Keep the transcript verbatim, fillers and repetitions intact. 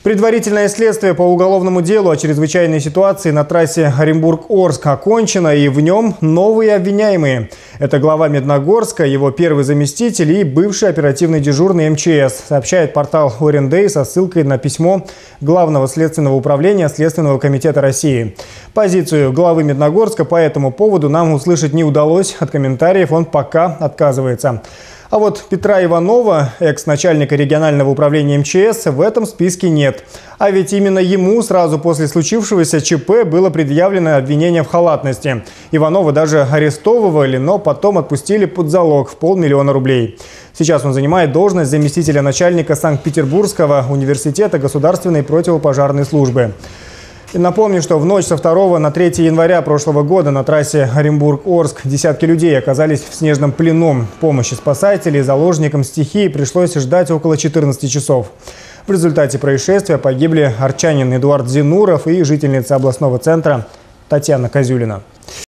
Предварительное следствие по уголовному делу о чрезвычайной ситуации на трассе Оренбург-Орск окончено, и в нем новые обвиняемые. Это глава Медногорска, его первый заместитель и бывший оперативный дежурный эм че эс, сообщает портал Орендей со ссылкой на письмо Главного следственного управления Следственного комитета России. Позицию главы Медногорска по этому поводу нам услышать не удалось. От комментариев он пока отказывается. А вот Петра Иванова, экс-начальника регионального управления эм че эс, в этом списке нет. А ведь именно ему сразу после случившегося че пэ было предъявлено обвинение в халатности. Иванова даже арестовывали, но потом отпустили под залог в полмиллиона рублей. Сейчас он занимает должность заместителя начальника Санкт-Петербургского университета государственной противопожарной службы. И напомню, что в ночь со второго на третье января прошлого года на трассе Оренбург-Орск десятки людей оказались в снежном плену. Помощи спасателей заложникам стихии пришлось ждать около четырнадцати часов. В результате происшествия погибли арчанин Эдуард Зинуров и жительница областного центра Татьяна Козюлина.